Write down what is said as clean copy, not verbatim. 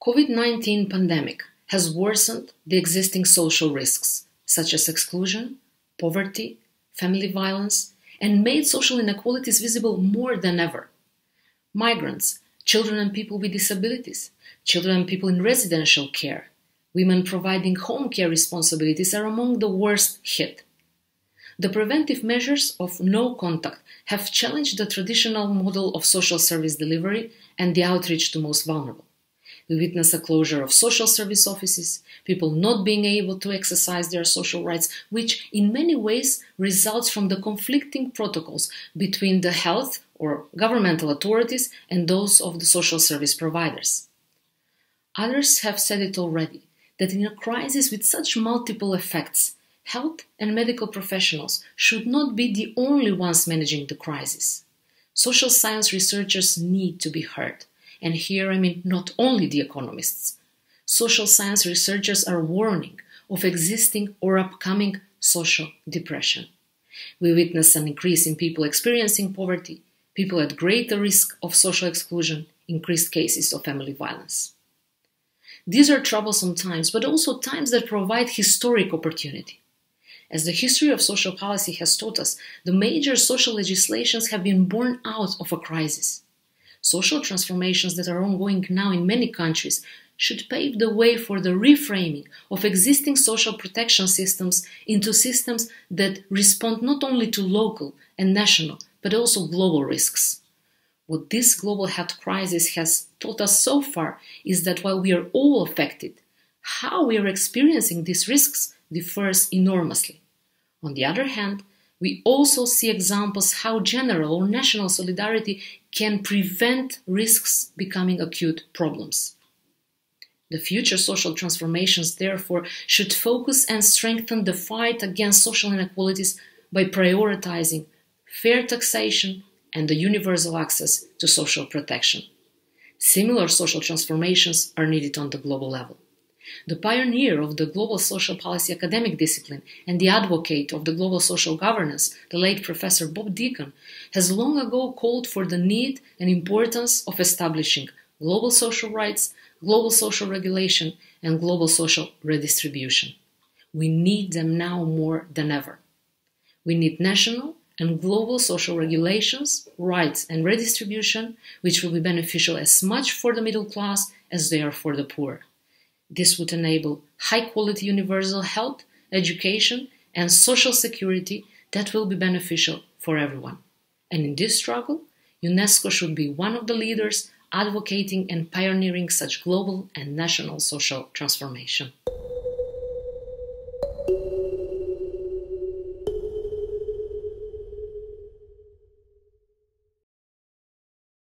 COVID-19 pandemic has worsened the existing social risks, such as exclusion, poverty, family violence, and made social inequalities visible more than ever. Migrants, children and people with disabilities, children and people in residential care, women providing home care responsibilities are among the worst hit. The preventive measures of no contact have challenged the traditional model of social service delivery and the outreach to most vulnerable. We witness a closure of social service offices, people not being able to exercise their social rights, which in many ways results from the conflicting protocols between the health or governmental authorities and those of the social service providers. Others have said it already, that in a crisis with such multiple effects, health and medical professionals should not be the only ones managing the crisis. Social science researchers need to be heard. And here I mean not only the economists. Social science researchers are warning of existing or upcoming social depression. We witness an increase in people experiencing poverty, people at greater risk of social exclusion, increased cases of family violence. These are troublesome times, but also times that provide historic opportunity. As the history of social policy has taught us, the major social legislations have been born out of a crisis. Social transformations that are ongoing now in many countries should pave the way for the reframing of existing social protection systems into systems that respond not only to local and national, but also global risks. What this global health crisis has taught us so far is that while we are all affected, how we are experiencing these risks differs enormously. On the other hand, we also see examples how general or national solidarity can prevent risks becoming acute problems. The future social transformations, therefore, should focus and strengthen the fight against social inequalities by prioritizing fair taxation and the universal access to social protection. Similar social transformations are needed on the global level. The pioneer of the global social policy academic discipline and the advocate of the global social governance, the late Professor Bob Deacon, has long ago called for the need and importance of establishing global social rights, global social regulation, and global social redistribution. We need them now more than ever. We need national and global social regulations, rights, and redistribution, which will be beneficial as much for the middle class as they are for the poor. This would enable high-quality universal health, education, and social security that will be beneficial for everyone. And in this struggle, UNESCO should be one of the leaders advocating and pioneering such global and national social transformation.